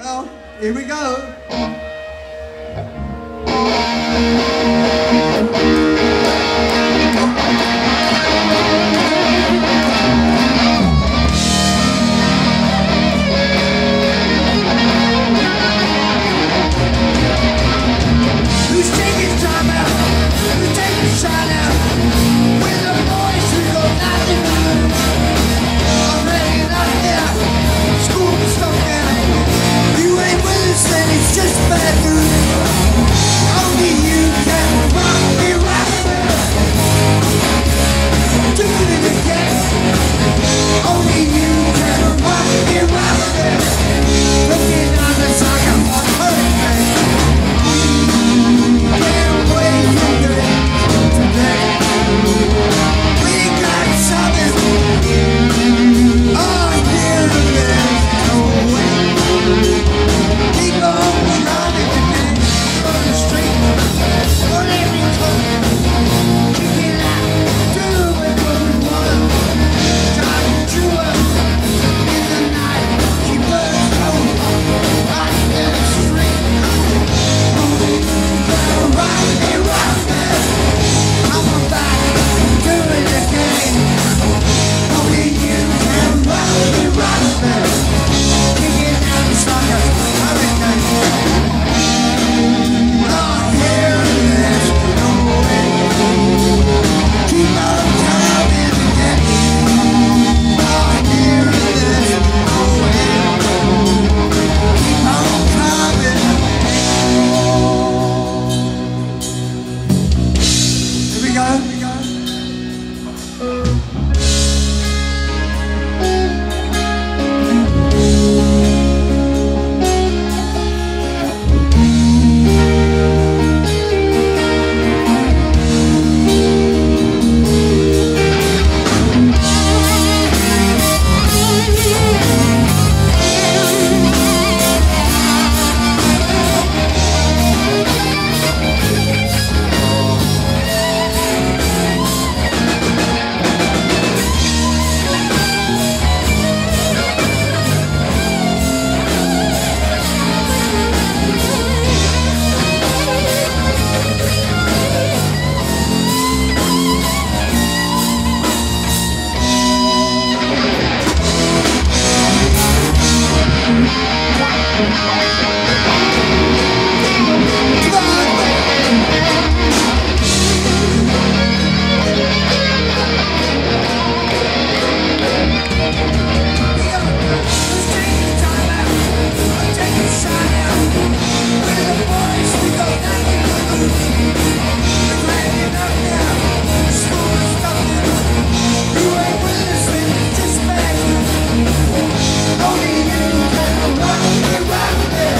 Well, here we go. Who's taking time out? Who's taking shine out? With the boys who go nothing to lose. I'm ready out there. School stuff down. You ain't with us, then it's just bad news. Only you can rock me right there. Doing it again. Only you can rock me right there. Looking on the side of a hurricane. Can't wait for today. We got something. Oh, here there's no way. Keep on running again on the street. Don't let me come. Kick it out. Do it what we want. Driving through us in the night. Keep us going right in the street. Only you can rock me right there. I'm back, do it again. Only you can rock me right there. Kicking out the suckers, hurricane. Oh, here there's no way. Keep on coming again. Oh, here there's no way. Keep on coming. Here we go. Only you can rock me right there.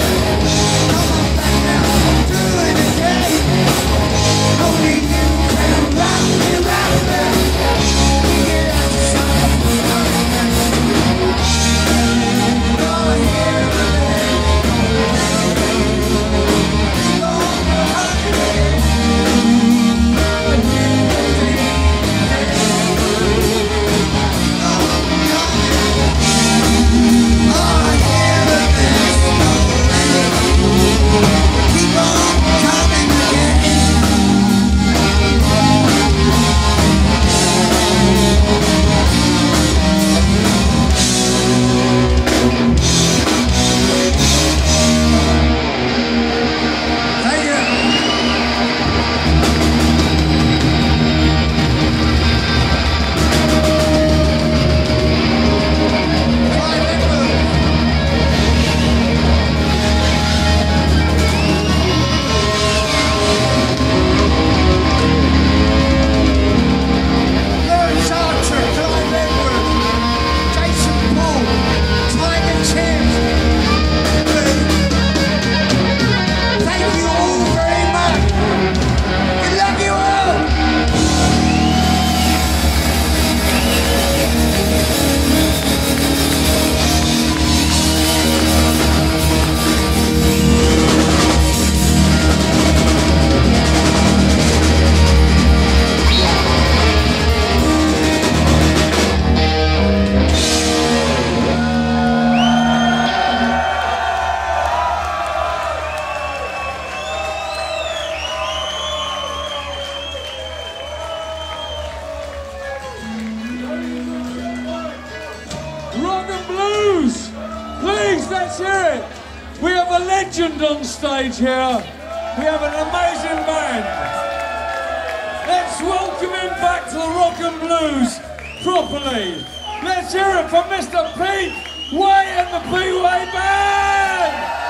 Rock and blues. Please, let's hear it. We have a legend on stage here. We have an amazing band. Let's welcome him back to the rock and blues properly. Let's hear it from Mr. Pete Way and the Pete Way Band.